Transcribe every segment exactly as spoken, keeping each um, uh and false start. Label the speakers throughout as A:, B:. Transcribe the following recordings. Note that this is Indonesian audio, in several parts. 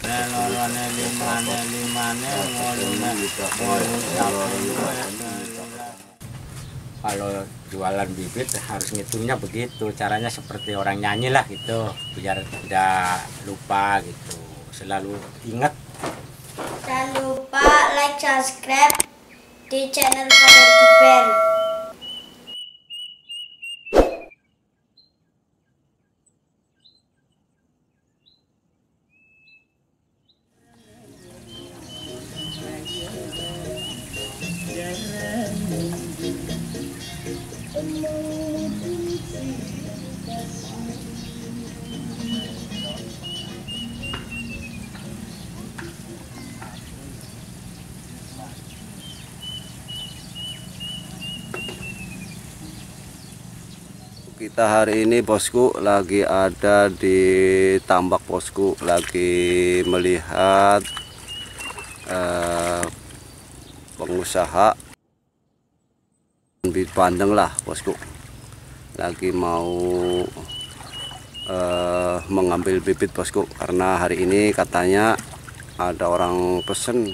A: lorone limane limane ngolune ngolu kalau jualan bibit harus ngitungnya begitu, caranya seperti orang nyanyi lah gitu, biar tidak lupa gitu, selalu ingat.
B: Jangan lupa like, subscribe di channel Father Giber.
C: Kita hari ini bosku lagi ada di tambak bosku, lagi melihat eh, pengusaha bibit bandeng lah bosku, lagi mau eh, mengambil bibit bosku, karena hari ini katanya ada orang pesen.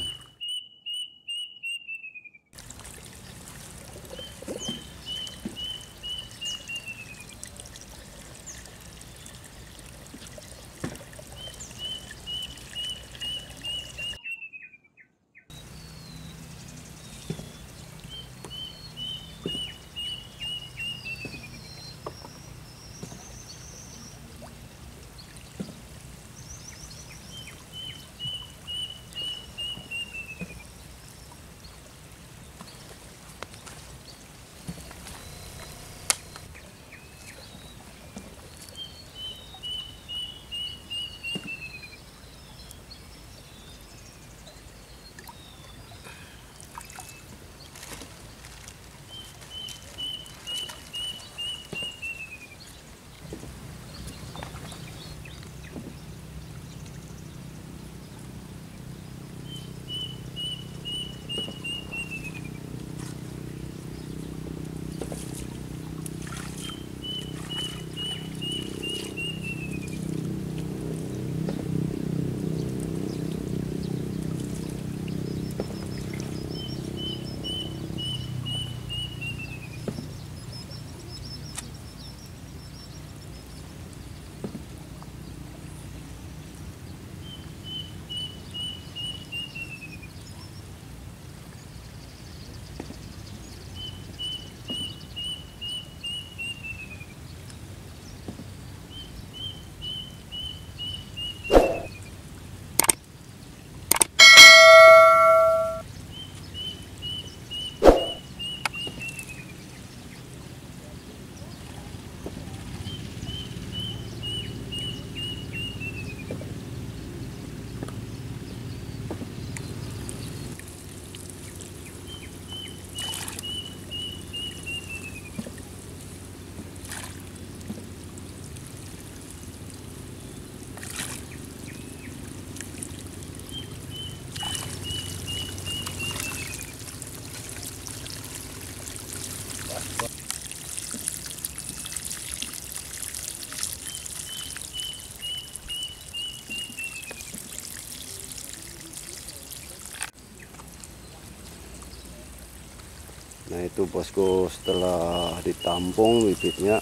C: Nah itu bosku, setelah ditampung bibitnya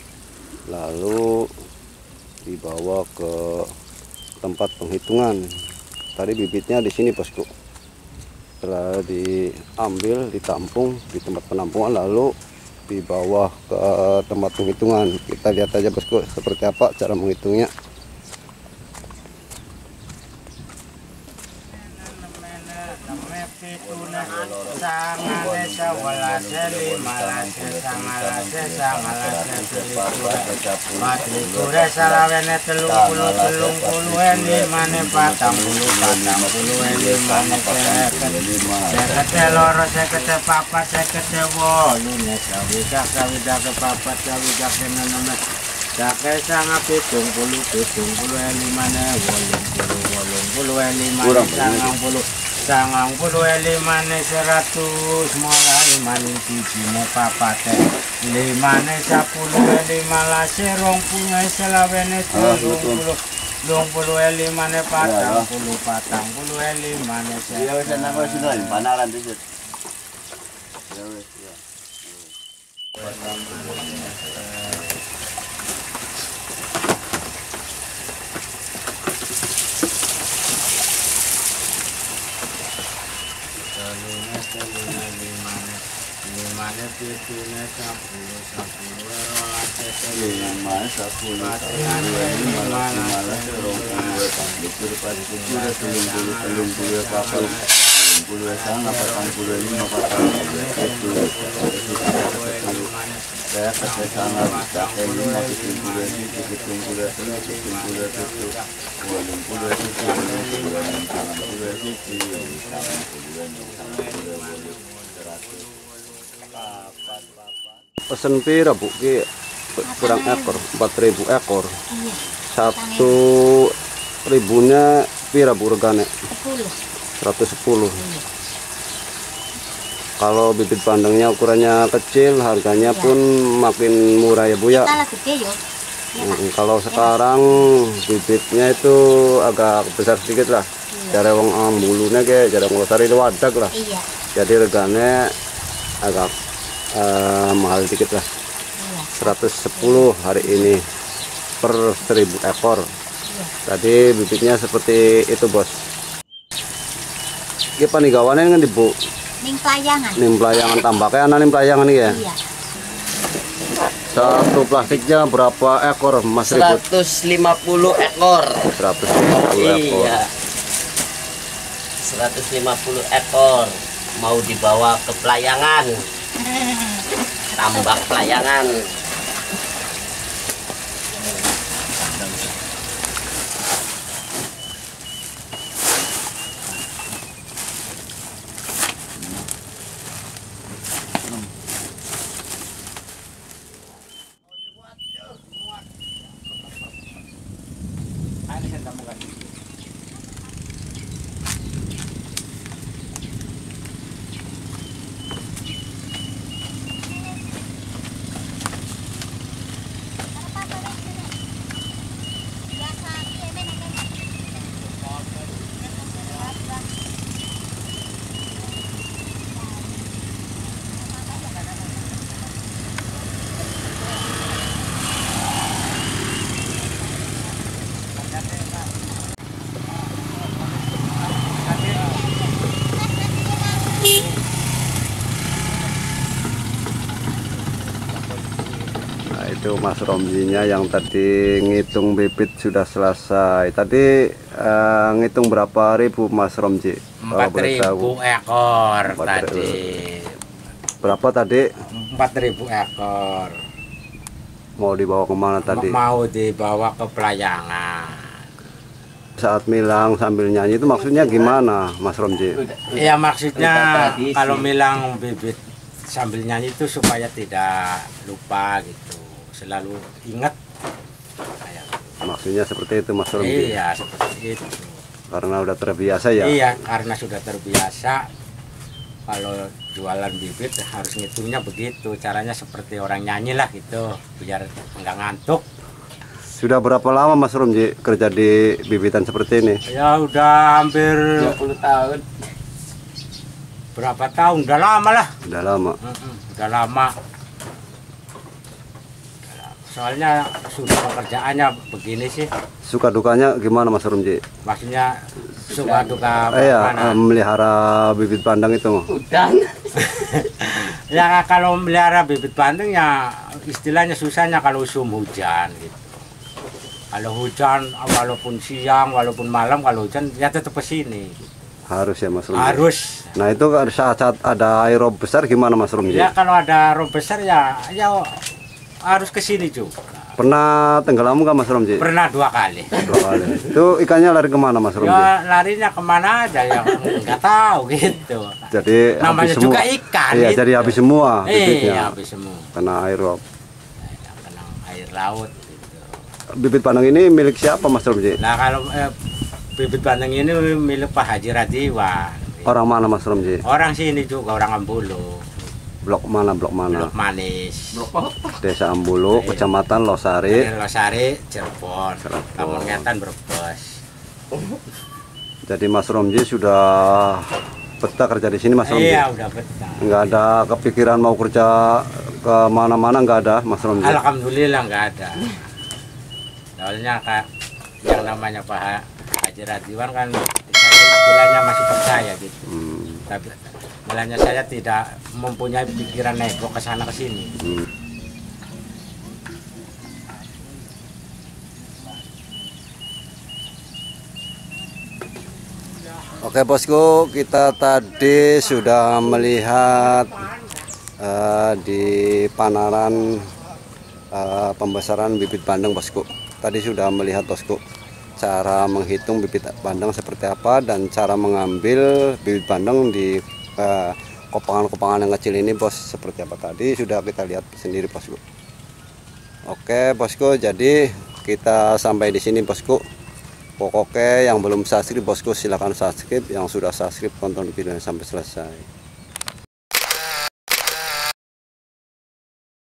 C: lalu dibawa ke tempat penghitungan. Tadi bibitnya di sini bosku, setelah diambil ditampung di tempat penampungan lalu dibawa ke tempat penghitungan. Kita lihat aja bosku seperti apa cara menghitungnya.
A: Matrikure salawene telung puluh telung puluh limane patang puluh patang puluh limane sekete loro sekete papat sekete wolune sawidak sawidak papat sawidak enam Sake sanga pitung puluh pitung puluh limane wolung puluh wolung puluh limane sangang puluh sangang puluh limane seratus mulai maning sijine papate limane sepuluh limalas rong puluh selawene telung puluh dong puluh lima ne patang puluh patang puluh lima ne
C: Iya wis nang kono sini panaran dhisik. Ya wis ya.
A: Limane pitune sepuluh sepuluh rolas
C: lima sepuluh lima malah serong puluh puluh puluh puluh puluh puluh kapal puluh sana patang puluh lima patang puluh saya ke sana pakai lima puluh puluh hitung puluh puluh hitung puluh tujuh puluh puluh hitung puluh enam puluh hitung pesen pira Bu ki kurang ekor empat ribu ekor
B: Iya.
C: satu ribunya pira Bu regane
B: sepuluh.
C: seratus sepuluh.
B: Iya.
C: Kalau bibit bandengnya ukurannya kecil harganya pun makin murah ya Bu ya.
B: Salah gede yo.
C: Hmm, kalau sekarang bibitnya itu agak besar sedikit lah. Cara wong ambulunya kayak cara ngulosari itu wadak lah.
B: Iya.
C: Jadi regane agak eh, mahal sedikit lah.
B: Iya.
C: seratus sepuluh hari ini per seribu ekor.
B: Iya.
C: Tadi bibitnya seperti itu bos. Ini panigawannya kan di Bu.
B: Ning pelayangan.
C: Nim pelayangan tambaknya anak nim pelayangan nih ya.
B: Iya.
C: Satu plastiknya berapa ekor Mas Ribut?
D: seratus lima puluh ekor.
C: seratus lima puluh ekor.
D: Iya. seratus lima puluh ekor mau dibawa ke pelayangan. Tambak pelayangan.
C: Nah, itu Mas Romzinya yang tadi ngitung bibit sudah selesai. Tadi eh, ngitung berapa ribu Mas Romzi? Kalau
A: empat
C: boleh tahu.
A: ribu ekor
C: Empat
A: tadi.
C: Berapa tadi?
A: empat ribu ekor.
C: Mau dibawa kemana tadi?
A: Mau dibawa ke pelayangan.
C: Saat milang sambil nyanyi itu maksudnya gimana Mas Romzi?
A: Iya maksudnya
D: Udah tradisi.
A: kalau milang bibit sambil nyanyi itu supaya tidak lupa gitu, selalu ingat. Kayak gitu.
C: Maksudnya seperti itu Mas Romzi?
A: Iya seperti itu.
C: Karena udah terbiasa ya?
A: Iya karena sudah terbiasa. Kalau jualan bibit harus ngitungnya begitu, caranya seperti orang nyanyi lah gitu, biar nggak ngantuk.
C: Sudah berapa lama Mas Romzi kerja di bibitan seperti ini?
A: Ya udah hampir
D: dua puluh tahun.
A: berapa tahun, udah lama lah.
C: Udah lama.
A: Mm-mm, udah lama. Soalnya sudah pekerjaannya begini sih,
C: Suka dukanya gimana Mas Romzi?
A: maksudnya suka duka
C: Eh, ya,
A: mana?
C: eh, melihara bibit bandeng itu.
D: Udah.
A: Ya kalau melihara bibit bandeng ya istilahnya susahnya kalau musim hujan gitu. Kalau hujan walaupun siang walaupun malam kalau hujan ya tetap ke sini.
C: Harus ya Mas Romzi.
A: Harus.
C: Nah itu saat-saat ada air rob besar gimana Mas Romzi?
A: Ya kalau ada rob besar ya ya harus ke sini juga.
C: Pernah tenggelam nggak Mas Romzi?
A: Pernah dua kali.
C: Dua kali. Itu ikannya lari kemana Mas Romzi?
A: Ya larinya kemana aja ya nggak tahu gitu.
C: Jadi
A: Namanya
C: habis semua.
A: juga ikan.
C: Iya,
A: gitu.
C: jadi habis semua bibitnya.
A: Iya, habis semua.
C: Karena air rob.
A: Ya, kena air laut gitu.
C: Bibit bandeng ini milik siapa Mas Romzi?
A: Nah kalau eh, bibit bandeng ini milik Pak Haji Radiwan.
C: Orang mana Mas Romzi?
A: Orang sini juga orang Ambulu.
C: Blok mana? Blok mana?
A: Blok Manis.
C: Desa Ambulu, Kecamatan Losari.
A: Losari, Cirebon. Kampung Ngetan, Brebes.
C: Jadi Mas Romji sudah betah kerja di sini, Mas Romji?
A: Iya, udah betah.
C: Nggak ada kepikiran mau kerja ke mana-mana, nggak ada, Mas Romji?
A: Alhamdulillah nggak ada. Soalnya kak, yang namanya Pak Haji Radiwan kan, saya istilahnya masih percaya gitu. Hmm. Tapi istilahnya saya tidak mempunyai pikiran nego ke sana ke sini.
C: Hmm. Oke bosku, kita tadi sudah melihat uh, di Panaran uh, pembesaran bibit bandeng bosku. Tadi sudah melihat bosku cara menghitung bibit bandeng seperti apa dan cara mengambil bibit bandeng di kopangan-kopangan uh, yang kecil ini bos seperti apa tadi sudah kita lihat sendiri bosku. Oke bosku, jadi kita sampai di sini bosku. Pokoknya yang belum subscribe bosku silahkan subscribe, yang sudah subscribe tonton videonya sampai selesai.